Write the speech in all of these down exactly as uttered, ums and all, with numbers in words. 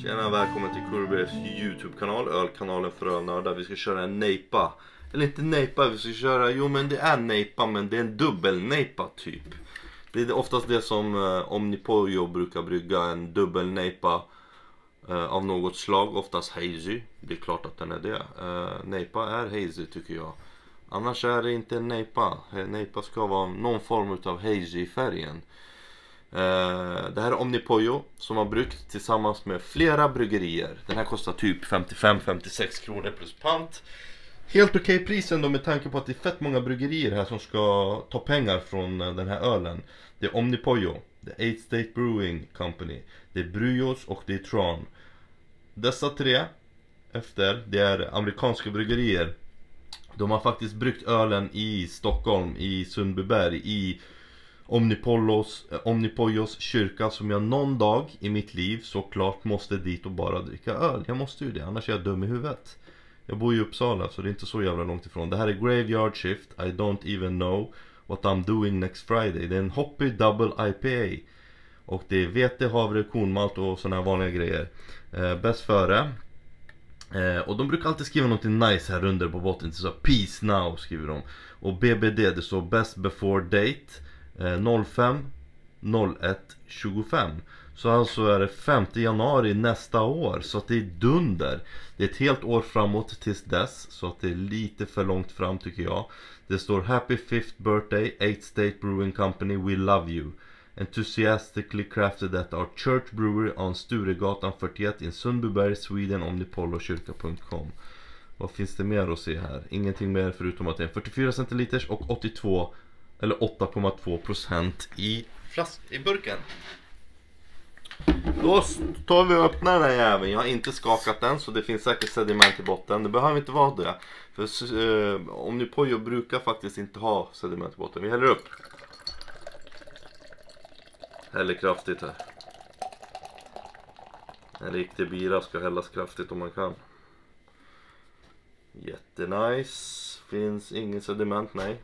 Tjena, välkommen till Kurbers YouTube-kanal, ölkanalen för ölnördar. Vi ska köra en nejpa. Eller inte nejpa, vi ska köra, jo men det är nejpa, men det är en dubbelnejpa typ. Det är oftast det som eh, Omnipollo brukar brygga, en dubbelnejpa eh, av något slag, oftast hazy. Det är klart att den är det. Eh, nejpa är hazy tycker jag. Annars är det inte en nejpa. Nejpa ska vara någon form av hazy i färgen. Uh, det här är Omnipollo som har bryggt tillsammans med flera bryggerier. Den här kostar typ femtiofem till femtiosex kronor plus pant. Helt okej okay pris ändå med tanke på att det är fett många bryggerier här som ska ta pengar från uh, den här ölen. Det är Omnipollo, det är Eight State Brewing Company, det är Bryos och det är Tron. Dessa tre efter, det är amerikanska bryggerier. De har faktiskt bryggt ölen i Stockholm, i Sundbyberg, i Omnipollos, eh, Omnipollos kyrka, som jag någon dag i mitt liv såklart måste dit och bara dricka öl. Jag måste ju det, annars är jag dum i huvudet. Jag bor i Uppsala så det är inte så jävla långt ifrån. Det här är Graveyard Shift, I don't even know what I'm doing next Friday. Det är en Hoppy Double I P A. Och det är vete, havre, kornmalt och såna här vanliga grejer. eh, Bäst före. eh, Och de brukar alltid skriva någonting nice här under på botten. Så peace now skriver de. Och B B D, det står best before date noll fem noll ett tjugofem. Så alltså är det femte januari nästa år. Så att det är dunder. Det är ett helt år framåt tills dess. Så att det är lite för långt fram tycker jag. Det står Happy fifth birthday Eight State Brewing Company, we love you. Enthusiastically crafted at our church brewery on Sturegatan fyrtioett in Sundbyberg, Sweden. Omnipollokyrka punkt com. Vad finns det mer att se här? Ingenting mer förutom att det är fyrtiofyra centiliters och åttiotvå eller åtta komma två procent i flask i burken. Då tar vi och öppnar den här jäveln. Jag har inte skakat den så det finns säkert sediment i botten. Det behöver inte vara det. För eh, Omnipollo brukar faktiskt inte ha sediment i botten. Vi häller upp. Häller kraftigt här. En riktig bira ska hällas kraftigt om man kan. Jättenice. Finns ingen sediment, nej.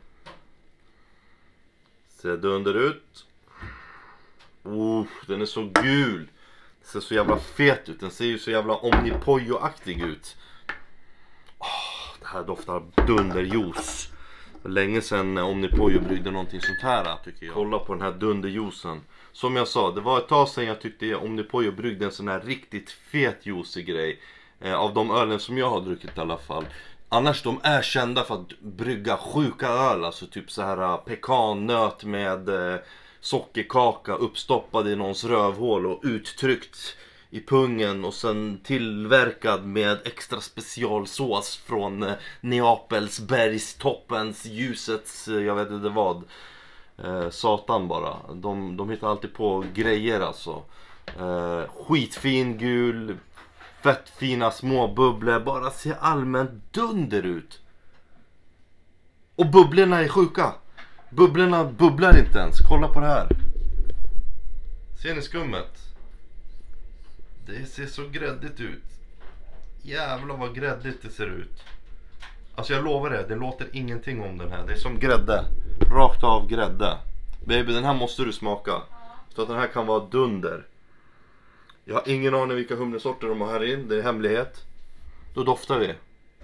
Ser dunder ut. Oh, den är så gul. Den ser så jävla fet ut. Den ser ju så jävla Omnipollo-aktig ut. Oh, det här doftar dunderjuice. För länge sedan Omnipollo bryggde någonting sånt här tycker jag. Kolla på den här dunderjuicen. Som jag sa, det var ett tag sedan jag tyckte Omnipollo bryggde en sån här riktigt fet juicy grej. eh, Av de ölen som jag har druckit i alla fall. Annars de är kända för att brygga sjuka öl. Alltså typ så här pekannöt med eh, sockerkaka uppstoppad i någons rövhål och uttryckt i pungen. Och sen tillverkad med extra specialsås från eh, Neapels bergstoppens ljusets, eh, jag vet inte vad. eh, Satan bara. De, de hittar alltid på grejer alltså. eh, Skitfin gul, fett fina små bubblor. Bara ser allmänt dunder ut. Och bubblorna är sjuka. Bubblorna bubblar inte ens. Kolla på det här. Ser ni skummet? Det ser så gräddigt ut. Jävlar vad gräddigt det ser ut. Alltså jag lovar det, det låter ingenting om den här. Det är som grädde. Rakt av grädde. Baby, den här måste du smaka. Så att den här kan vara dunder. Jag har ingen aning vilka humlesorter de har här in. Det är hemlighet. Då doftar vi.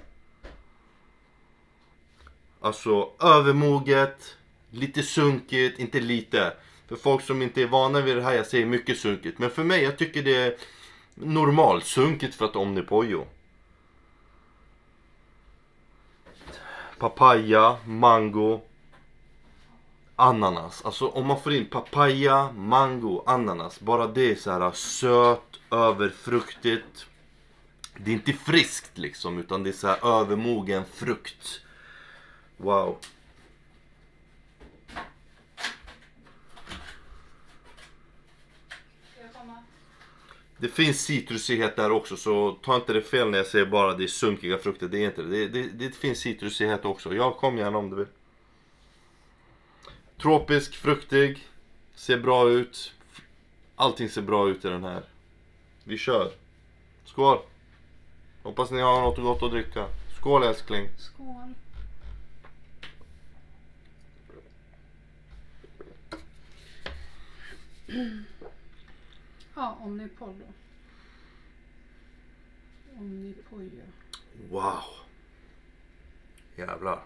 Alltså övermoget. Lite sunkigt. Inte lite. För folk som inte är vana vid det här, jag säger mycket sunkigt. Men för mig, jag tycker det är normalt sunkigt för att Omnipollo. Papaya, mango, ananas. Alltså om man får in papaya, mango, ananas. Bara det är så här söt, överfruktigt. Det är inte friskt liksom, utan det är så här övermogen frukt. Wow. Det finns citrusighet där också, så ta inte det fel när jag säger bara det är sunkiga frukter. Det är inte det. Det, det, det finns citrusighet också. Jag kom gärna om du vill. Tropisk, fruktig. Ser bra ut. Allting ser bra ut i den här. Vi kör. Skål. Hoppas ni har något gott att dricka. Skål älskling. Skål. Ja, Omnipollo. Omnipojo. Wow. Jävlar.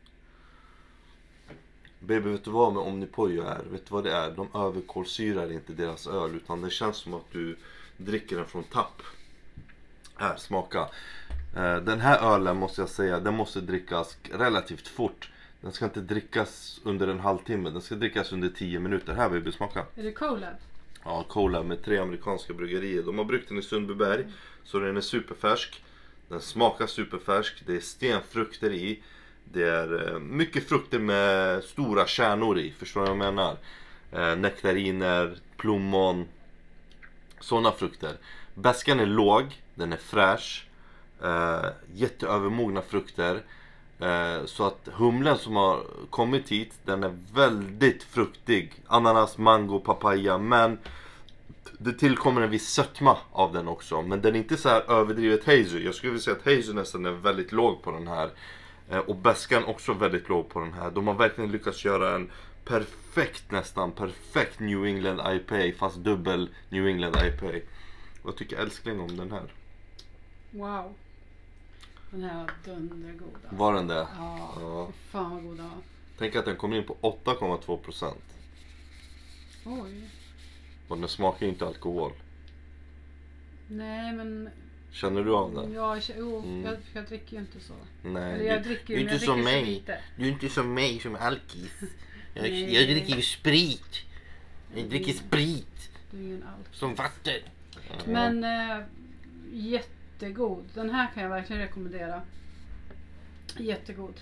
Baby, vet du vad med Omnipojo är? Vet du vad det är? De överkolsyrar inte deras öl, utan det känns som att du dricker den från tapp. Här, smaka. Den här ölen måste jag säga, den måste drickas relativt fort. Den ska inte drickas under en halvtimme, den ska drickas under tio minuter. Här, baby, smaka. Är det Colab? Ja, Colab med tre amerikanska bryggerier. De har bryggt den i Sundbyberg, mm. så den är superfärsk. Den smakar superfärsk, det är stenfrukter i. Det är mycket frukter med stora kärnor i, förstår du vad jag menar? Eh, nektariner, plommon, sådana frukter. Bäskan är låg, den är fräsch, eh, jätteövermogna frukter. Eh, så att humlen som har kommit hit, den är väldigt fruktig. Ananas, mango, papaya, men det tillkommer en viss sötma av den också. Men den är inte så här överdrivet hazy. Jag skulle vilja säga att hazy nästan är väldigt låg på den här. Och bäskan också väldigt låg på den här. De har verkligen lyckats göra en perfekt, nästan perfekt New England I P A, fast dubbel New England I P A. Vad tycker älskling om den här? Wow. Den här var dundergod. Alltså. Var den det? Ja, ja. Fan vad god den var. Tänk att den kom in på åtta komma två procent. Oj. Och den smakar inte alkohol. Nej, men... Känner du av det? Ja, jo, mm. jag, jag dricker ju inte så. Nej, Eller jag dricker, du, du är inte som mig. Du är inte som mig som alkis. Jag, jag dricker ju sprit. Jag dricker sprit. Du är ju en alkis. Som vatten. Men äh, jättegod. Den här kan jag verkligen rekommendera. Jättegod.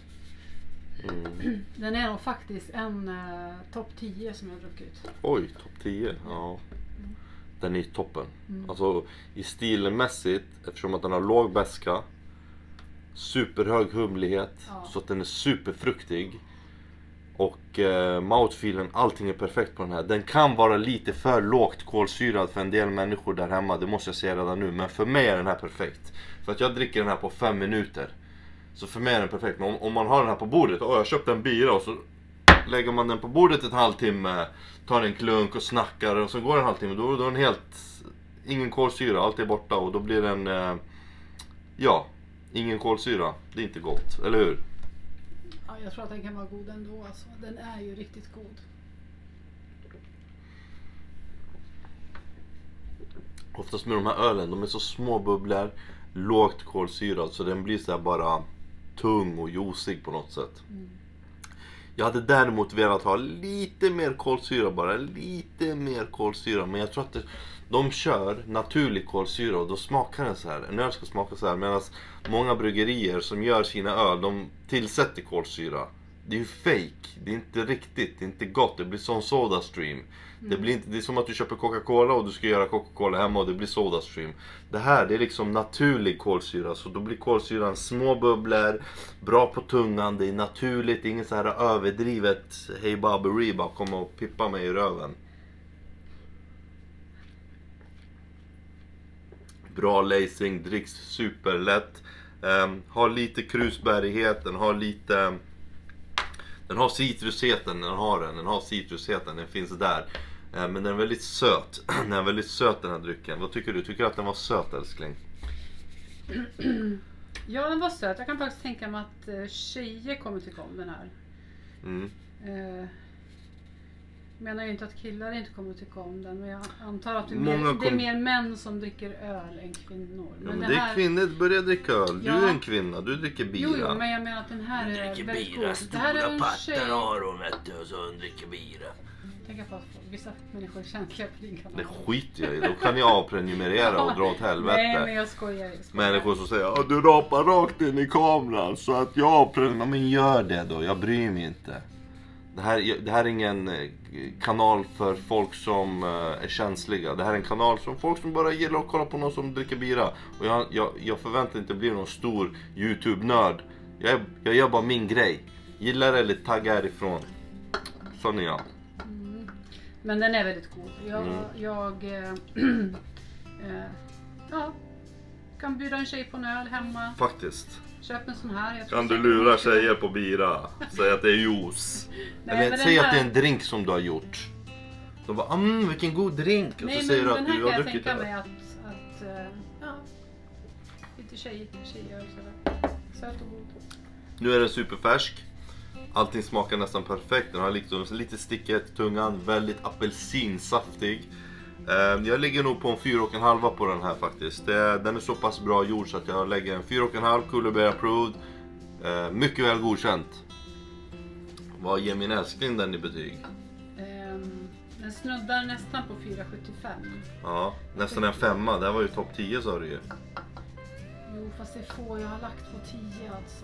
Mm. Den är nog faktiskt en äh, topp tio som jag har druckit. Oj, topp tio. Ja. Den är toppen. Mm. Alltså i stilmässigt, eftersom att den har låg bäska, superhög humlighet, ja. Så att den är superfruktig. Och eh, mouthfeelen, allting är perfekt på den här. Den kan vara lite för lågt kolsyrad för en del människor där hemma, det måste jag säga redan nu. Men för mig är den här perfekt. För att jag dricker den här på fem minuter. Så för mig är den perfekt. Men om, om man har den här på bordet, och jag köpte en bira och så lägger man den på bordet ett halvtimme, tar en klunk och snackar och så går det en halvtimme, då, då är den helt, ingen kolsyra, allt är borta och då blir den, eh, ja, ingen kolsyra, det är inte gott, eller hur? Ja, jag tror att den kan vara god ändå, alltså. Den är ju riktigt god. Oftast med de här ölen, de är så små bubblor, lågt kolsyrad, så den blir så här bara tung och juicig på något sätt. Mm. Jag hade däremot velat ha lite mer kolsyra, bara lite mer kolsyra. Men jag tror att det, de kör naturlig kolsyra och då smakar den så här. En öl ska smaka så här, medan många bryggerier som gör sina öl, de tillsätter kolsyra. Det är ju fake, det är inte riktigt, det är inte gott, det blir som SodaStream. Mm. Det, blir inte, det är som att du köper Coca-Cola och du ska göra Coca-Cola hemma och det blir SodaStream. Det här, det är liksom naturlig kolsyra, så då blir kolsyran små bubblor, bra på tungan, det är naturligt, inget så här överdrivet hej baberi, bara komma och pippa mig i röven. Bra lacing, dricks superlätt, um, har lite krusbärighet, den har lite... Den har citrusheten, den har den, den har citrusheten, den finns där. Eh, men den är väldigt söt, den är väldigt söt den här drycken. Vad tycker du? Tycker du att den var söt, älskling? Ja, den var söt. Jag kan faktiskt tänka mig att eh, tjejer kommer tycka om den här. Mm. Eh, menar ju inte att killar inte kommer tycka om den, men jag antar att det är, mer, kom... det är mer män som dricker öl än kvinnor. Men, ja, men det, det är här... kvinnor som börjar dricka öl. Ja. Du är en kvinna, du dricker bira. Jo, jo, men jag menar att den här är väldigt god. Det här är en tjej... har hon, vet du, och så hon dricker bira. Tänk på att vissa människor är känsliga på din kanal. Det skiter jag i, då kan jag avprenumerera och dra åt helvete. Nej, men jag skojar, jag skojar. Människor som säger, du rapar rakt in i kameran så att jag avprenumererar. Men gör det då, jag bryr mig inte. Det här, det här är ingen kanal för folk som är känsliga. Det här är en kanal för folk som bara gillar att kolla på någon som dricker bira. Och jag, jag, jag förväntar inte bli någon stor YouTube-nörd. Jag, jag gör bara min grej. Gillar eller taggar härifrån. Sån är jag. Mm. Men den är väldigt god. Jag, mm. jag äh, äh, ja, kan bjuda en tjej på en öl hemma. Faktiskt. Köp en sån här. Jag kan du lura tjejer på bira? Säg att det är juice. Nej, eller säg här... att det är en drink som du har gjort. De bara, mm, vilken god drink. Och nej, så säger du att du har druckit det. Nej, men den här kan jag tänka mig att, att uh, ja, tjej, tjejöl sådär. Söt och god. Nu är den superfärsk. Allting smakar nästan perfekt. Den har liksom lite stickigt i tungan. Väldigt apelsinsaftig. Jag ligger nog på en fyra och en halv på den här faktiskt. Den är så pass bra gjord så att jag lägger en fyra och en halv. Cooler Bear approved. Mycket väl godkänt. Vad ger min älskling den i betyg? Den snuddar nästan på fyra sjuttiofem. Ja, nästan en femma. Det här var ju topp tio sa du ju. Jo, fast det är få jag har lagt på tio alltså.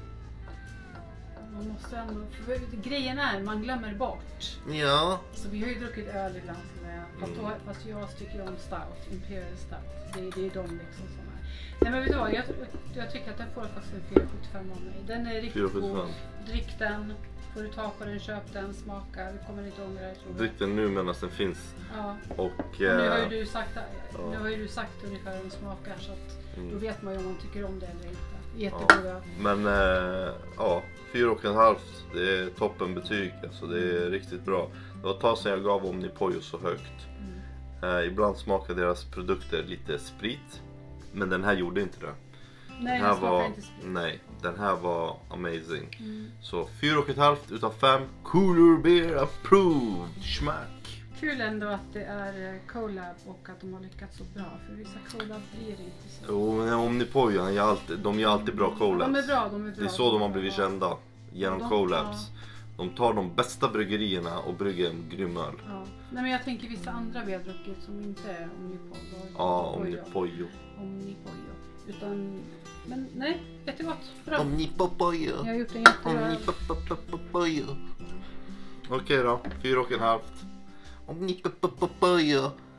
Man måste ändå... För grejen är, man glömmer bort. Ja. Så vi har ju druckit öl ibland. Fast, då, fast jag tycker om stout, Imperial stout. Det, det är de liksom som är. Nej men vet du vad, jag, jag tycker att den får faktiskt en fyra sjuttiofem av mig. Den är riktigt god. Drick den. Får du ta på den, köp den, smaka. Du kommer inte ångra det. Drick den nu medan den finns. Ja. Och, och nu har ju du sagt, ja. nu har ju du sagt ungefär hur den smakar. Så att mm. då vet man ju om man tycker om det eller inte. Jättegoda. Ja. Men äh, ja, fyra och en halv. Det är toppen betyg. Alltså, det är riktigt bra. Det var ett tag sedan jag gav Omnipollo så högt. Mm. Äh, ibland smakar deras produkter lite sprit. Men den här gjorde inte det. Nej, den här var, inte sprit. nej, den här var amazing. Mm. Så fyra och ett halvt utav fem. Cooler Bear approved. Smack. Kul ändå att det är collab och att de har lyckats så bra. För vissa collab blir inte så. Jo, men Omnipollo, de gör alltid, de gör alltid bra collabs. De är bra, de är bra. Det är så de har blivit kända. Genom de, collabs. Ja. De tar de bästa bryggerierna och brygger en grym öl. Ja. Nej, men jag tänker vissa andra vi har druckit som inte är Omnipollo. Ja, Omnipollo. Omnipollo. Utan, men nej, jättegott. Bra. Omnipollo. Jag har gjort en jättebra. Omnipollo. Okej då, fyra och en halvt. Omnipollo.